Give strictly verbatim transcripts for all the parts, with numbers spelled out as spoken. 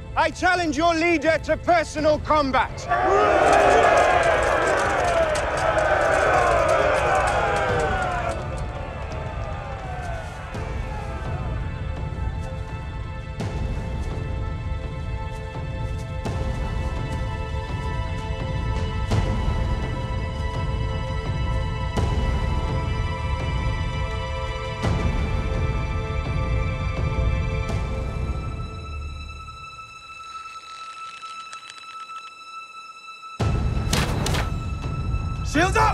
I challenge your leader to personal combat. Shields up!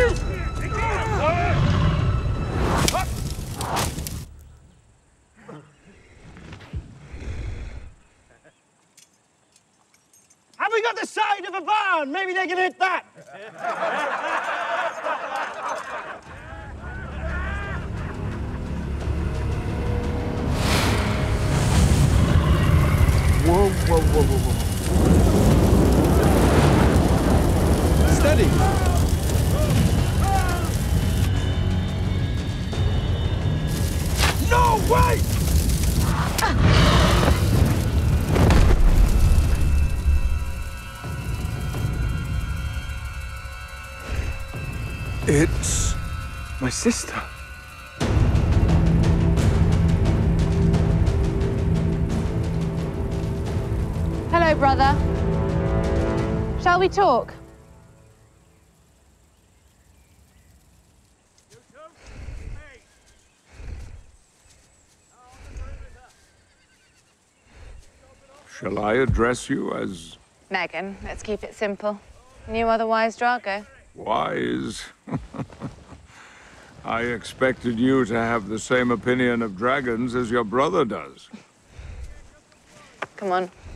Have we got the side of a barn? Maybe they can hit that. Whoa, whoa, whoa, whoa, whoa. Steady. No way! It's my sister. Hello, brother. Shall we talk? Shall I address you as... Mehgan, let's keep it simple. Knew otherwise, Drago. wise? I expected you to have the same opinion of dragons as your brother does. Come on.